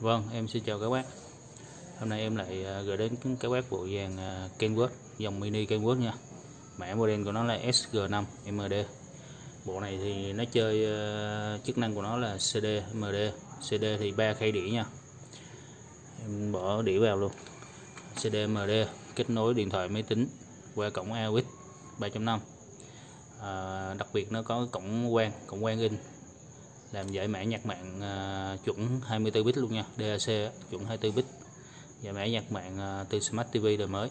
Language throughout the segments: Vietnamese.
Vâng, em xin chào các bác. Hôm nay em lại gửi đến các bác bộ dàn Kenworth, dòng mini Kenworth nha. Mã model của nó là SG5 MD. Bộ này thì nó chơi chức năng của nó là CD, MD. CD thì 3 khay đĩa nha. Em bỏ đĩa vào luôn. CD, MD kết nối điện thoại máy tính qua cổng AUX 3.5. Đặc biệt nó có cổng quang in làm giải mã nhạc mạng chuẩn 24 bit luôn nha, DAC chuẩn 24 bit, giải mã nhạc mạng từ Smart TV đời mới.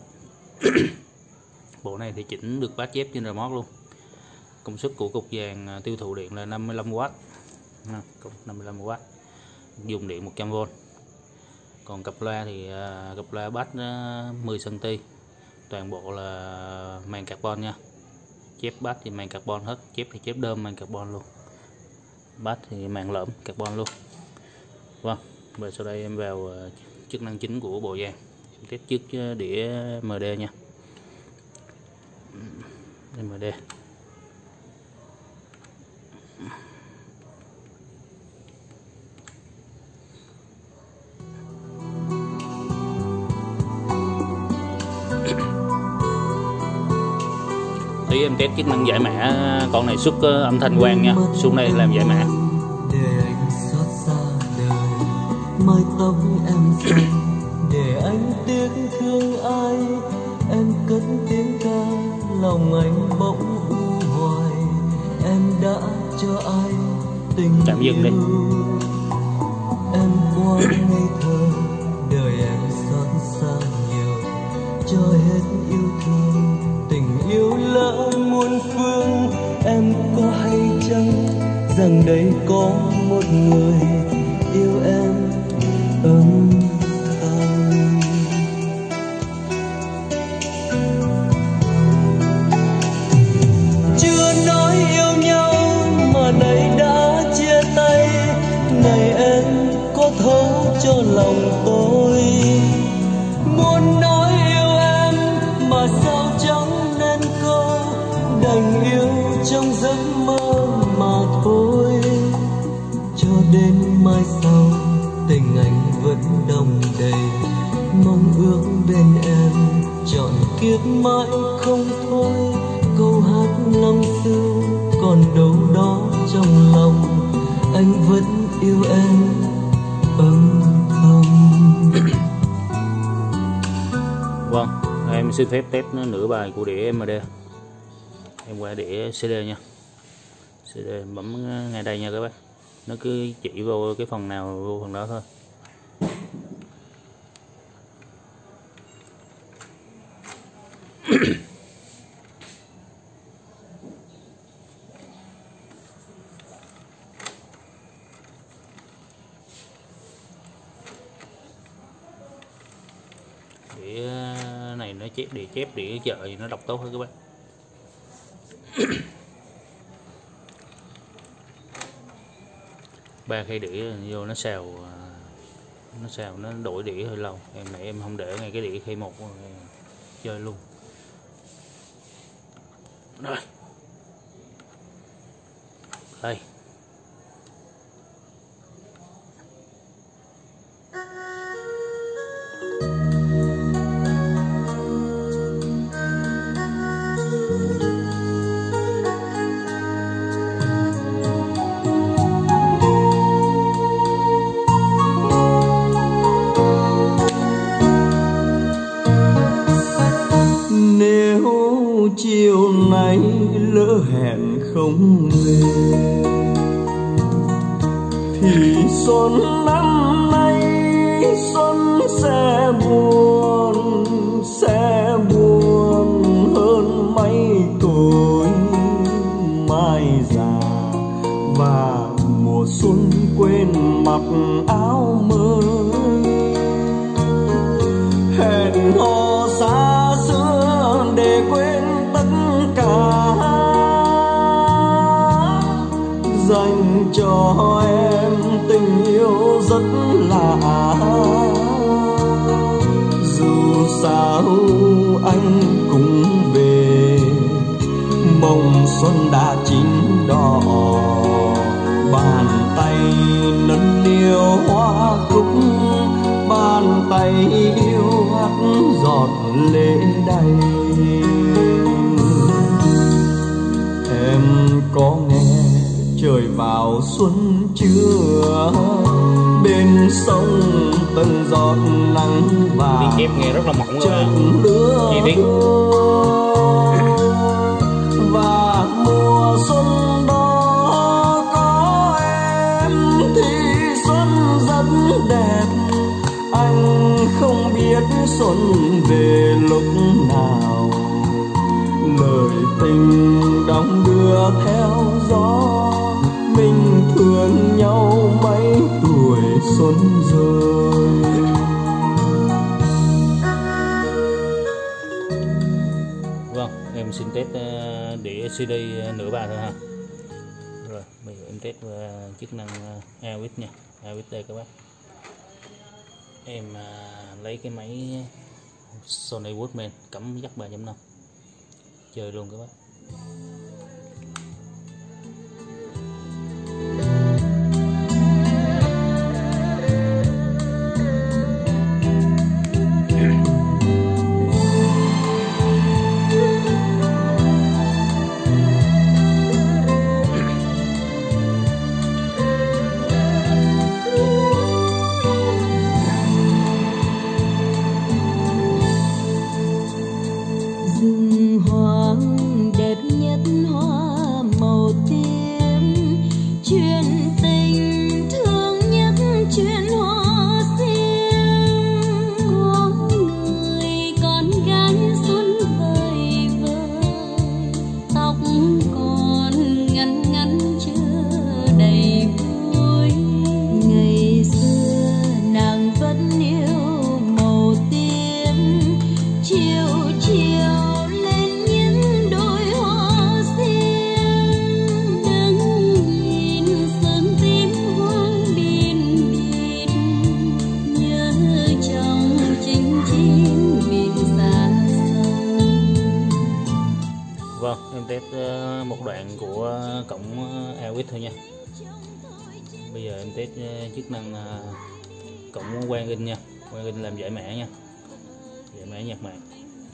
Bộ này thì chỉnh được bass chép trên remote luôn. Công suất của cục dàn tiêu thụ điện là 55W, 55W, dùng điện 100V. Còn cặp loa thì cặp loa bass 10 cm, toàn bộ là màng carbon nha. Chép bass thì màng carbon hết, chép thì chép đơm màng carbon luôn, bass thì màng lõm carbon luôn. Vâng, và sau đây em vào chức năng chính của bộ dàn. Em test trước đĩa MD nha. MD tí em test chức năng giải mã. Con này xuất âm thanh quang nha, xuống đây làm giải mã. Để anh xót xa đời, mái tóc em xanh, để anh tiếc thương ai. Em cất tiếng ca, lòng anh bỗng u hoài. Em đã cho ai tình Tạm dừng đi. Em quá ngây thơ, đời em xót xa nhiều, cho hết yêu thương. Tình yêu lỡ muôn phương, em có hay chăng rằng đây có một người yêu em âm thầm. Chưa nói yêu nhau mà nay đã chia tay, này em có thấu cho lòng tôi. Muốn nói yêu em mà sao chẳng nên câu, đành yêu trong giấc mơ mà thôi. Cho đến mai sau tình anh vẫn đong đầy, mong ước bên em trọn kiếp mãi không thôi. Câu hát năm xưa còn đâu đó trong lòng, anh vẫn yêu em âm thầm. Vâng, em xin phép test nửa bài của đĩa MD. Em qua đĩa CD nha. CD bấm ngay đây nha các bác. Nó cứ chỉ vô cái phần nào vô phần đó thôi. Đĩa này nó chép đĩa chợ thì nó đọc tốt hơn các bác. Ba khay đĩa vô nó xào nó đổi đĩa hơi lâu. Em không để ngay cái đĩa khay 1 chơi luôn. Rồi đây. Chiều nay lỡ hẹn không về, thì xuân năm nay xuân sẽ buồn hơn mấy tuổi mai già. Và mùa xuân quên mặc áo mới, hẹn hò xa xưa để quên tất cả, dành cho em tình yêu rất lạ. Dù sao anh cũng về, mong xuân đã chín đỏ, bàn tay nâng niu hoa cúc trưa bên sông từng giọt nắng vàng đi chép nghe rất là mỏng trận lứa và mùa xuân đó có em thì xuân rất đẹp. Anh không biết xuân về lúc nào, lời tình đong đưa theo gió. Mình thương nhau mấy tuổi xuân rồi. Vâng, em xin test đĩa CD nửa bài thôi ha. Rồi, bây giờ em test chức năng AUX nha, AUX đây các bác. Em lấy cái máy Sony Walkman cắm jack 3.5 chơi luôn các bác. Rừng hoang đẹp nhất hoa màu tím, chuyện tình thương nhất chuyện hoa xiêm. Có người con gái xuân vời vời, tóc còn ngắn ngắn chưa đầy vui. Ngày xưa nàng vẫn yêu màu tím, chiều chiều em test một đoạn của cổng AUX thôi nha. Bây giờ em test chức năng cổng quang in nha, quang in làm giải mã nha, giải mã nhạc mạng.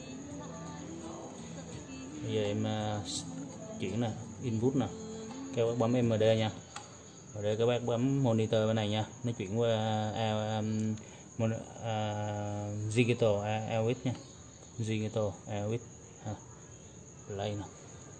Bây giờ em chuyển nè, input nè, các bác bấm MD nha, rồi đây các bác bấm monitor bên này nha, nó chuyển qua digital AUX nha, digital AUX ha. Play nè.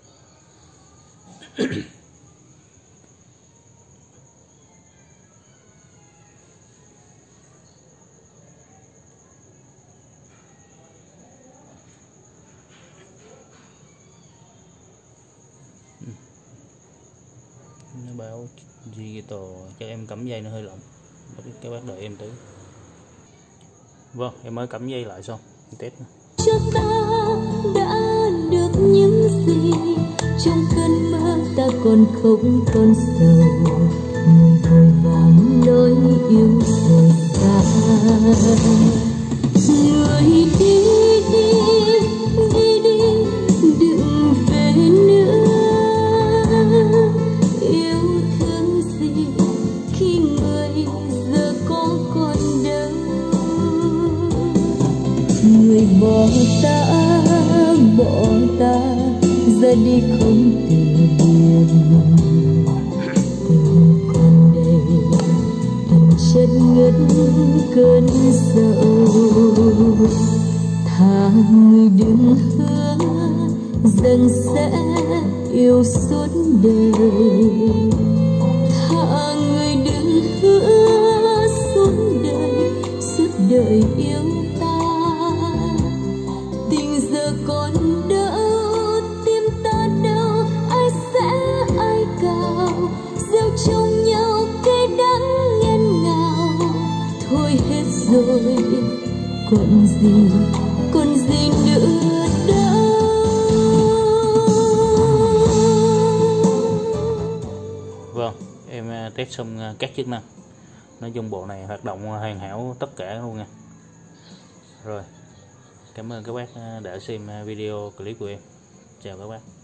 Nó báo digital, cho em cắm dây nó hơi lỏng, các bác đợi em tí. Vâng, em mới cắm dây lại xong, test nè. Trước ta đã được những gì trong cơn mơ, ta còn không còn sầu, người vội vàng nói yêu rời xa. Người đi đi đi đi đừng về nữa, yêu thương gì khi người giờ có còn đâu. Người bỏ ta ra đi không từ biệt, tình còn đây đừng chất ngất cơn sầu. Thà người đừng hứa rằng sẽ yêu suốt đời, thà người đừng hứa suốt đời yêu ta. Tình giờ còn đâu, tim ta đâu, ai sẽ ai cào, gieo trong nhau cây đắng nghẹn ngào. Thôi hết rồi, còn gì nữa đâu. Vâng, em test xong các chức năng. Nói chung bộ này hoạt động hoàn hảo tất cả luôn nha. Rồi, cảm ơn các bác đã xem video clip của em. Chào các bác.